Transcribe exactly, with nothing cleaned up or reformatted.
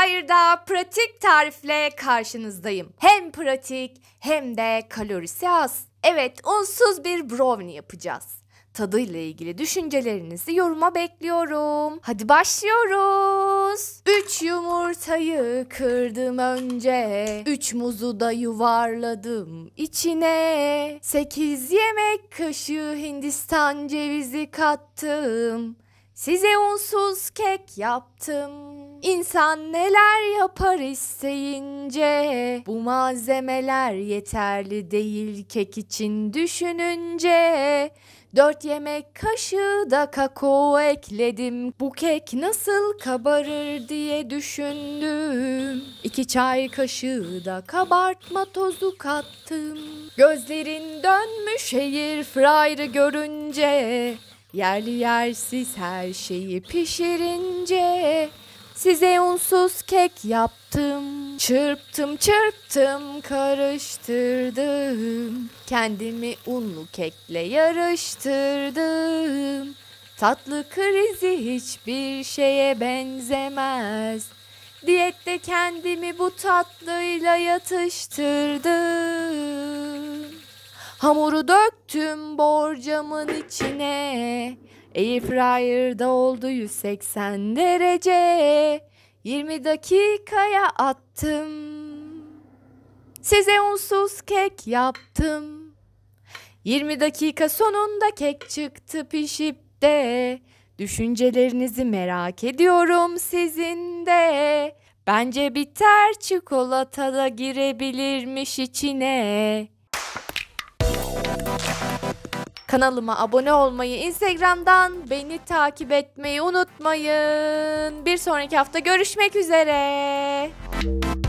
Airfryer'da pratik tarifle karşınızdayım. Hem pratik hem de kalorisi az. Evet, unsuz bir brownie yapacağız. Tadıyla ilgili düşüncelerinizi yoruma bekliyorum. Hadi başlıyoruz. Üç yumurtayı kırdım önce. Üç muzu da yuvarladım içine. Sekiz yemek kaşığı Hindistan cevizi kattım. Size unsuz kek yaptım. İnsan neler yapar isteyince. Bu malzemeler yeterli değil kek için düşününce. Dört yemek kaşığı da kakao ekledim. Bu kek nasıl kabarır diye düşündüm. İki çay kaşığı da kabartma tozu kattım. Gözlerin dönmüş airfryer'ı görünce. Yerli yersiz her şeyi pişirince. Size unsuz kek yaptım. Çırptım çırptım karıştırdım. Kendimi unlu kekle yarıştırdım. Tatlı krizi hiçbir şeye benzemez. Diyette kendimi bu tatlıyla yatıştırdım. Hamuru döktüm borcamın içine. Airfryer'da oldu yüz seksen derece. yirmi dakikaya attım. Size unsuz kek yaptım. yirmi dakika sonunda kek çıktı pişip de. Düşüncelerinizi merak ediyorum sizin de. Bence bitter çikolata da girebilirmiş içine. Kanalıma abone olmayı, Instagram'dan beni takip etmeyi unutmayın. Bir sonraki hafta görüşmek üzere.